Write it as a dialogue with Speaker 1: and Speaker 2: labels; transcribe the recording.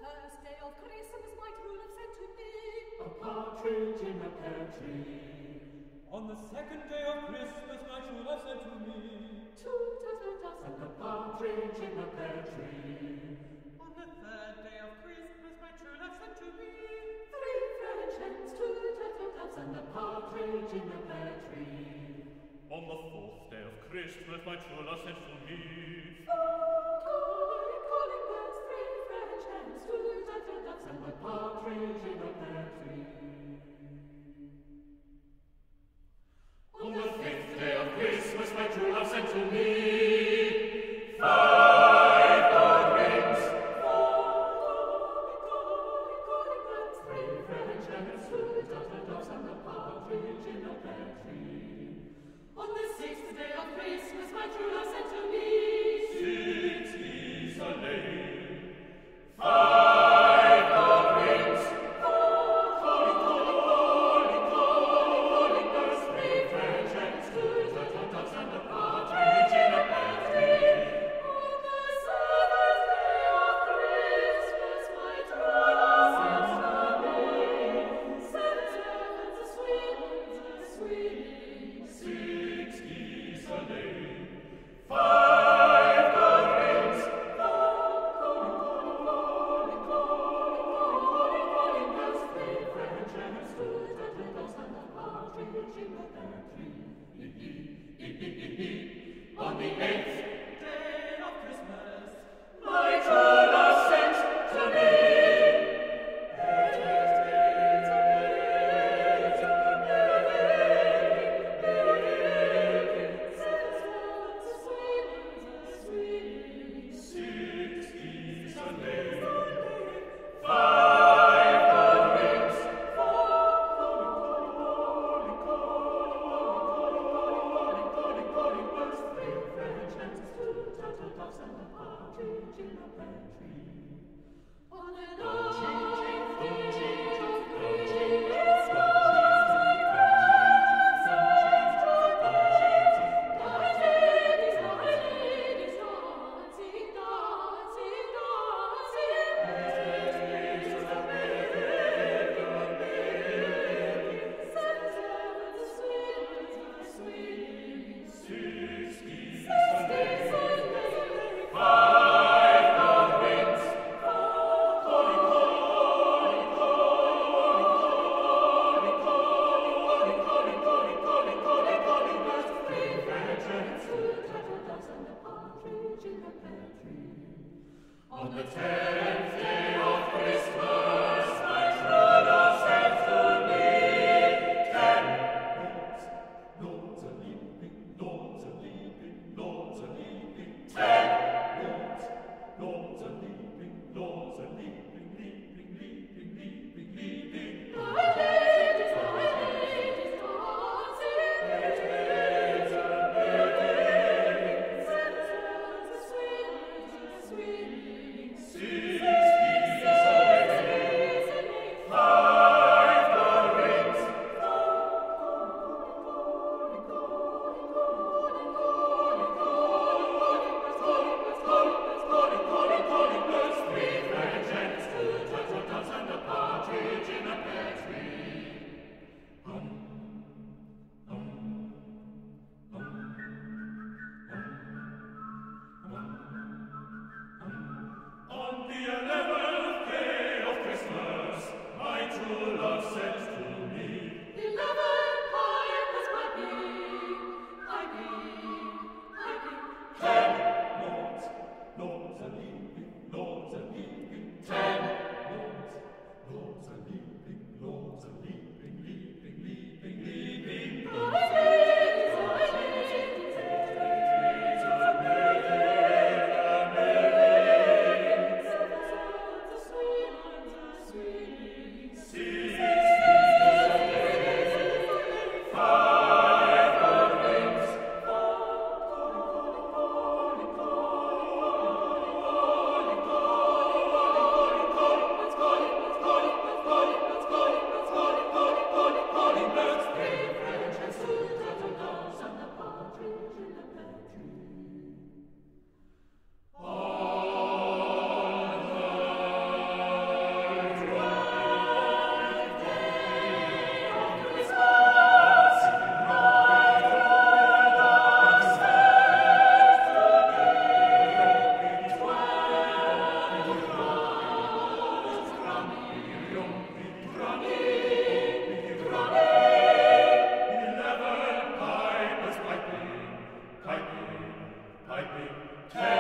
Speaker 1: first day of Christmas my true love sent to me
Speaker 2: a partridge in a pear tree.
Speaker 3: On the second day of Christmas my true love sent to me
Speaker 1: two turtle doves
Speaker 2: and a partridge in a pear tree.
Speaker 3: On the third day of Christmas my true love sent to me
Speaker 1: three French hens, two turtle doves
Speaker 2: and a partridge in a pear tree.
Speaker 4: On the fourth day of Christmas my true love sent to me
Speaker 1: four calling birds, three French hens, two turtle doves
Speaker 2: and a partridge in a pear tree.
Speaker 4: On the fifth day of Christmas my true love sent to me five godwings,
Speaker 1: calling birds,
Speaker 2: three French hens, two turtle doves and a partridge in a pear tree.
Speaker 1: on the sixth day of Christmas my true love sent to me
Speaker 4: 6 geese a laying, 5 godwings,
Speaker 2: Calling birds, three French hens, two turtle doves and a partridge in a pear tree.
Speaker 1: on the seventh day of Christmas my true love sent to me seven servants a-swinging,
Speaker 4: 6 geese a laying, 5 godwings,
Speaker 2: Calling birds, three French hens, two turtle doves and a partridge in a pear tree.
Speaker 4: on the 8th
Speaker 3: day of Christmas
Speaker 4: my true love sent to me Six geese a laying, 5 godwings,
Speaker 2: Calling birds, three French hens, two turtle doves and a partridge in a pear tree.
Speaker 1: on the ninth day of
Speaker 4: six geese a laying, 5 godwings,
Speaker 2: Calling birds, three French hens, two turtle doves and a partridge in a pear tree.
Speaker 4: on the 10th day of Christmas my true love sent to me 10
Speaker 2: Lords a leaping, lords a leaping, lords a leaping.
Speaker 4: 10
Speaker 2: Lords a leaping, lords a leaping, leaping, leaping, leaping, leaping.
Speaker 4: six
Speaker 2: Ten